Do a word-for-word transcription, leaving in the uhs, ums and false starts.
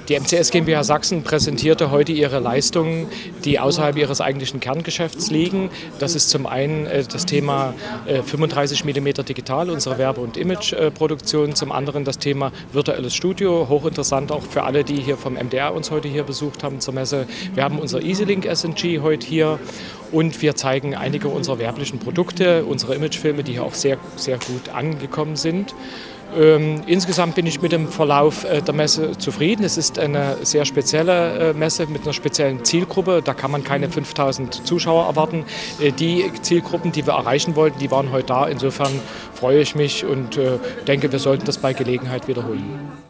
Die M C S GmbH Sachsen präsentierte heute ihre Leistungen, die außerhalb ihres eigentlichen Kerngeschäfts liegen. Das ist zum einen das Thema fünfunddreißig Millimeter Digital, unsere Werbe- und Imageproduktion, zum anderen das Thema virtuelles Studio, hochinteressant auch für alle, die hier vom M D R uns heute hier besucht haben zur Messe. Wir haben unser EasyLink S N G heute hier und wir zeigen einige unserer werblichen Produkte, unsere Imagefilme, die hier auch sehr, sehr gut angekommen sind. Ähm, insgesamt bin ich mit dem Verlauf äh, der Messe zufrieden. Es ist eine sehr spezielle äh, Messe mit einer speziellen Zielgruppe. Da kann man keine fünftausend Zuschauer erwarten. Äh, die Zielgruppen, die wir erreichen wollten, die waren heute da. Insofern freue ich mich und äh, denke, wir sollten das bei Gelegenheit wiederholen.